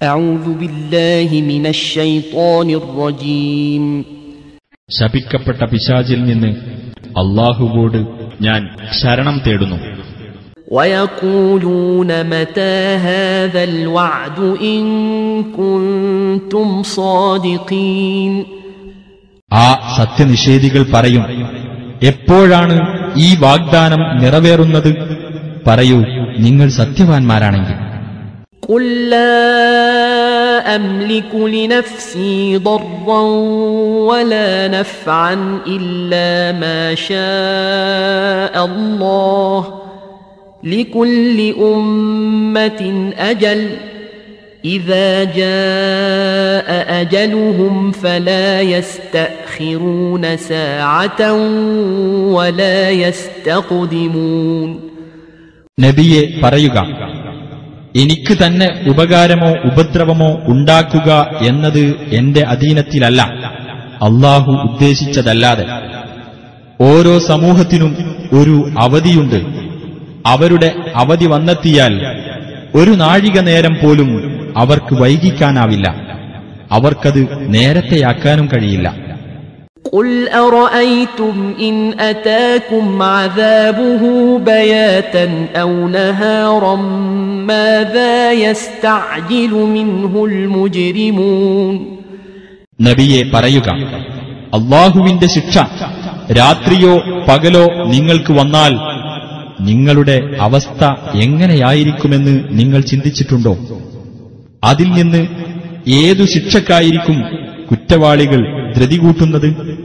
أعوذ بالله من الشيطان الرجيم. ശപിക്കപ്പെട്ട പിശാചിൽ നിന്ന് അല്ലാഹുവോട് ഞാൻ ശരണം തേടുന്നു. ويقولون متى هذا الوعد إن كنتم صادقين. ആ സത്യനിഷേധികൾ പറയും, എപ്പോഴാണ് ഈ വാഗ്ദാനം നിറവേറുന്നത്? പറയൂ, നിങ്ങൾ സത്യവാൻമാരാണെങ്കിൽ. قل لا أملك لنفسي ضرا ولا نفعا إلا ما شاء الله لكل أمة أجل إذا جاء أجلهم فلا يستأخرون ساعة ولا يستقدمون. നബിയെ പറയുക, എനിക്ക് തന്നെ ഉപകാരമോ ഉപദ്രവമോ ഉണ്ടാക്കുക എന്നത് എന്റെ അധീനത്തിലല്ല, അല്ലാഹു ഉദ്ദേശിച്ചതല്ലാതെ. ഓരോ സമൂഹത്തിനും ഒരു അവധിയുണ്ട്. അവരുടെ അവധി വന്നെത്തിയാൽ ഒരു നാഴിക നേരം പോലും അവർക്ക് വൈകിക്കാനാവില്ല. അവർക്കത് നേരത്തെയാക്കാനും കഴിയില്ല. قل أرأيتم إن أتاكم عذابه بياتا أو نهارا ماذا يستعجل منه المجرمون. നബിയെ പറയുക, അല്ലാഹുവിന്റെ ശിക്ഷ രാത്രിയോ പകലോ നിങ്ങൾക്ക് വന്നാൽ നിങ്ങളുടെ അവസ്ഥ എങ്ങനെയായിരിക്കുമെന്ന് നിങ്ങൾ ചിന്തിച്ചിട്ടുണ്ടോ? അതിൽ നിന്ന് ഏതു ശിക്ഷക്കായിരിക്കും കുറ്റവാളികൾ ധൃതി കൂട്ടുന്നത്?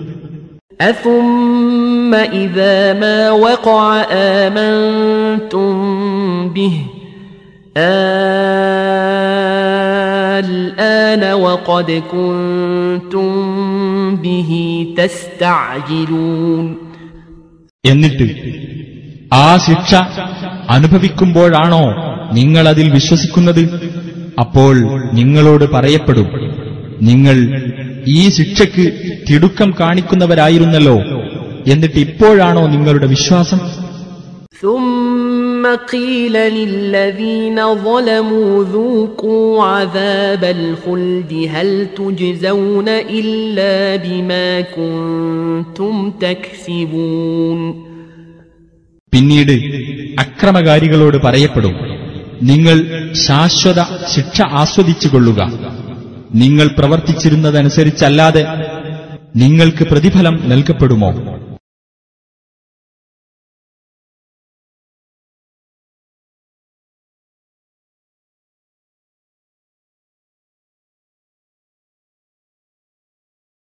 أثم إذا ما وقع آمنتم به الآن وقد كنتم به تستعجلون. എന്നിട്ട് ആ ശിക്ഷ അനുഭവിക്കുമ്പോഴാണോ നിങ്ങളതിൽ വിശ്വസിക്കുന്നത്? അപ്പോൾ നിങ്ങളോട് പറയപ്പെടും, നിങ്ങൾ ഈ ശിക്ഷയ്ക്ക് തിടുക്കം കാണിക്കുന്നവരായിരുന്നല്ലോ, എന്നിട്ട് ഇപ്പോഴാണോ നിങ്ങളുടെ വിശ്വാസം? ثم قيل للذين ظلموا ذوقوا عذاب الخلد هل تجزون إلا بما كنتم تكسبون. പിന്നീട് അക്രമകാരികളോട് പറയപ്പെടും, നിങ്ങൾ ശാശ്വത ശിക്ഷ ആസ്വദിച്ചുകൊള്ളുക. നിങ്ങൾ പ്രവർത്തിച്ചിരുന്നതനുസരിച്ചല്ലാതെ നിങ്ങൾക്ക് പ്രതിഫലം നൽകപ്പെടുമോ?